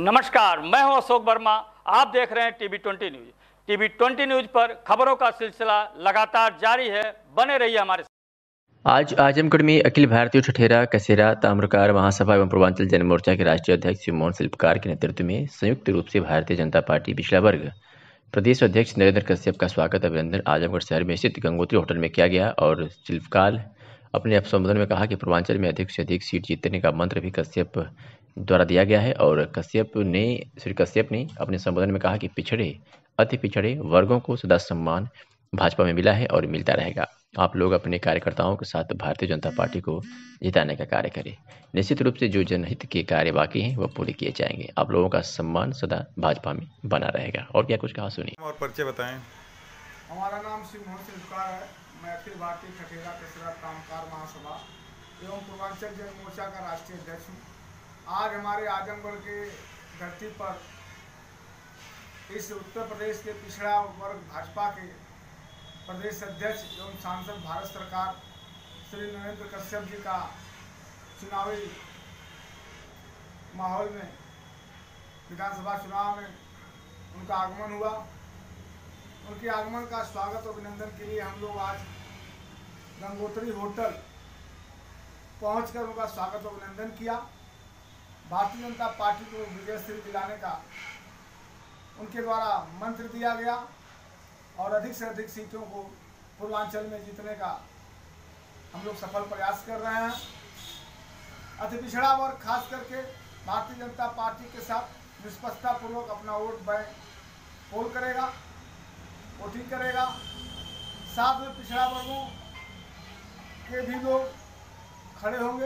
नमस्कार, मैं हूं अशोक वर्मा। आप देख रहे हैं टीवी 20 न्यूज। टीवी 20 न्यूज पर खबरों का सिलसिला लगातार जारी है। बने रहिए हमारे साथ। आज आजमगढ़ में अखिल भारतीय ठठेरा कसेरा ताम्रकार महासभा एवं पूर्वांचल जनमोर्चा के राष्ट्रीय अध्यक्ष श्री मोहन शिल्पकार के नेतृत्व में संयुक्त रूप से भारतीय जनता पार्टी पिछड़ा वर्ग प्रदेश अध्यक्ष नरेंद्र कश्यप का स्वागत अभिनंदन आजमगढ़ शहर में स्थित गंगोत्री होटल में किया गया। और शिल्पकार अपने संबोधन में कहा कि पूर्वांचल में अधिक से अधिक सीट जीतने का मंत्र भी कश्यप द्वारा दिया गया है। और श्री कश्यप ने अपने संबोधन में कहा कि पिछड़े अति पिछड़े वर्गों को सदा सम्मान भाजपा में मिला है और मिलता रहेगा। आप लोग अपने कार्यकर्ताओं के साथ भारतीय जनता पार्टी को जिताने का कार्य करें। निश्चित रूप से जो जनहित के कार्य बाकी हैं वह पूरे किए जाएंगे। आप लोगों का सम्मान सदा भाजपा में बना रहेगा। और क्या कुछ कहा सुनिए। और परिचय बताएं। हमारा नाम श्री मोहन शिल्पकार है। मैं अखिल भारतीय ठठेरा कसेरा ताम्रकार महासभा एवं पूर्वांचल जनमोर्चा का राष्ट्रीय अध्यक्ष हूँ। आज हमारे आजमगढ़ के धरती पर इस उत्तर प्रदेश के पिछड़ा वर्ग भाजपा के प्रदेश अध्यक्ष एवं सांसद भारत सरकार श्री नरेंद्र कश्यप जी का चुनावी माहौल में विधानसभा चुनाव में उनका आगमन हुआ। उनके आगमन का स्वागत और अभिनंदन के लिए हम लोग आज गंगोत्री होटल पहुंचकर उनका स्वागत और अभिनंदन किया। भारतीय जनता पार्टी को विजय श्री दिलाने का उनके द्वारा मंत्र दिया गया और अधिक से अधिक सीटों को पूर्वांचल में जीतने का हम लोग सफल प्रयास कर रहे हैं। अति पिछड़ा वर्ग खास करके भारतीय जनता पार्टी के साथ निष्पक्षता पूर्वक अपना वोट बैंक पोल करेगा, वोटिंग करेगा। साथ में पिछड़ा वर्गों के भी लोग खड़े होंगे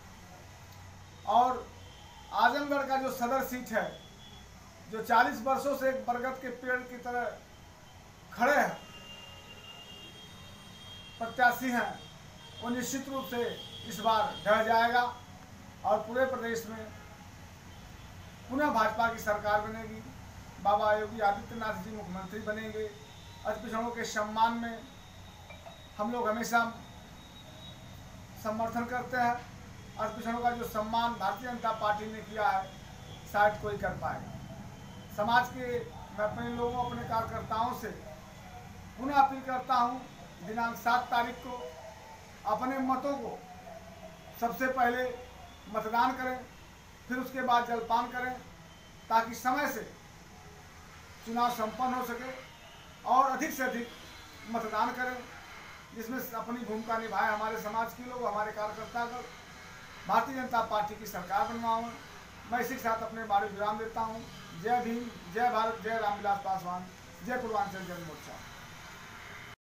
और आजमगढ़ का जो सदर सीट है, जो 40 वर्षों से एक बरगद के पेड़ की तरह खड़े हैं प्रत्याशी हैं, वो निश्चित रूप से इस बार ढह जाएगा और पूरे प्रदेश में पुनः भाजपा की सरकार बनेगी। बाबा योगी आदित्यनाथ जी मुख्यमंत्री बनेंगे। अति पिछड़ों के सम्मान में हम लोग हमेशा समर्थन करते हैं। अति पिछड़ों का जो सम्मान भारतीय जनता पार्टी ने किया है शायद कोई कर पाए। समाज के मैं अपने लोगों अपने कार्यकर्ताओं से पुनः अपील करता हूं, दिनांक 7 तारीख को अपने मतों को सबसे पहले मतदान करें, फिर उसके बाद जलपान करें ताकि समय से चुनाव संपन्न हो सके और अधिक से अधिक मतदान करें, जिसमें अपनी भूमिका निभाए हमारे समाज के लोग, हमारे कार्यकर्ता कर भारतीय जनता पार्टी की सरकार बनवाऊँ। मैं इसी के साथ अपने बारे विराम देता हूँ। जय भीम, जय भारत, जय रामविलास पासवान, जय पूर्वांचल जनमोर्चा।